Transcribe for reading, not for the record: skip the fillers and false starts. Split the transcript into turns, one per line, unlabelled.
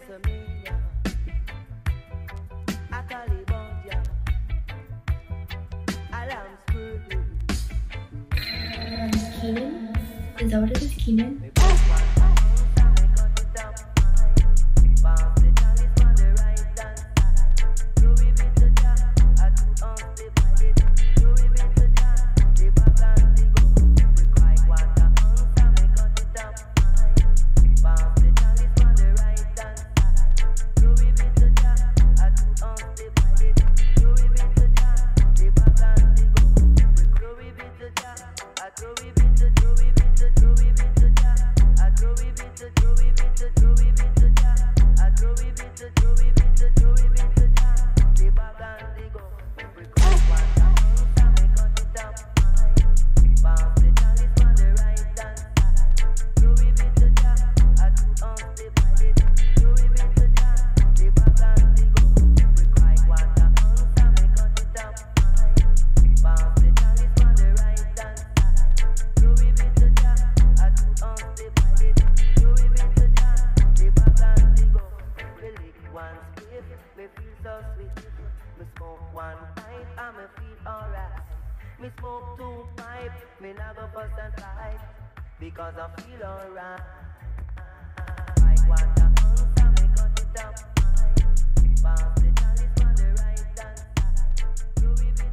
SENSEMILLA, a Calibodia, alarm screw.
Keenan? Is that what it is, Keenan? Me feel so sweet. Me smoke one pipe and me feel alright. Me smoke two pipe, me never fuss and fight because I feel alright. I want the answer, me cut it up. Pass the chalice on the right hand side.